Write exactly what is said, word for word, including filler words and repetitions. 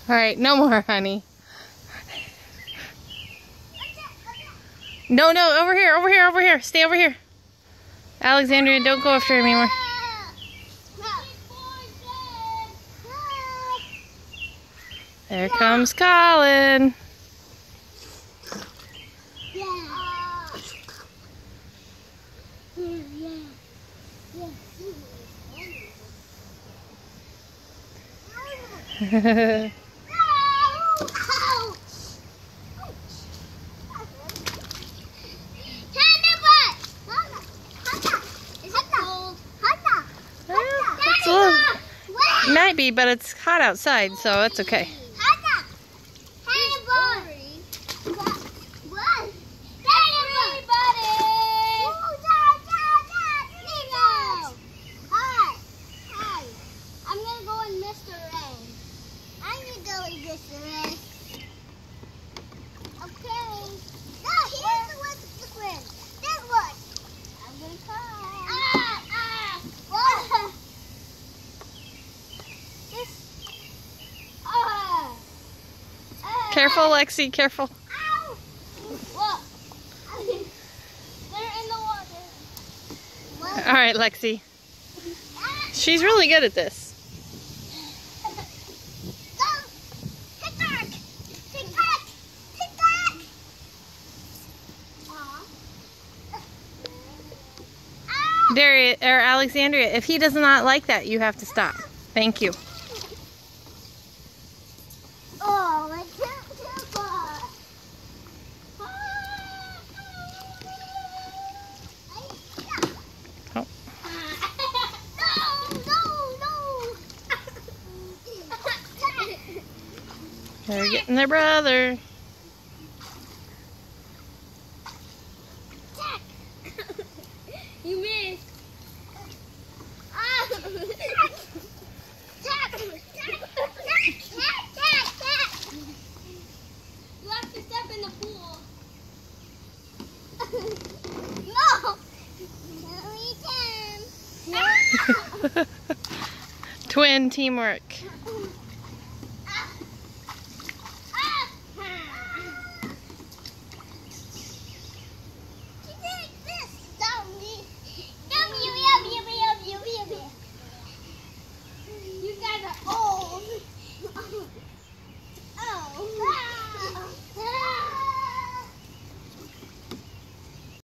All right, no more, honey. No, no, over here, over here, over here. Stay over here. Alexandria, don't go after him anymore. There comes Colin. Might be, but it's hot outside, so it's okay. Careful, Lexi, careful. Ow! Look. They're in the water. What? All right, Lexi. She's really good at this. Go! Hit back! Hit back! Hit back! Aww. Darius, or Alexandria, if he does not like that, you have to stop. Thank you. Oh, my God. Oh. No, no, no. They're getting their brother. You missed. Ah. Tap. You have to step in the pool. No. No, we can. Twin teamwork. You guys are old.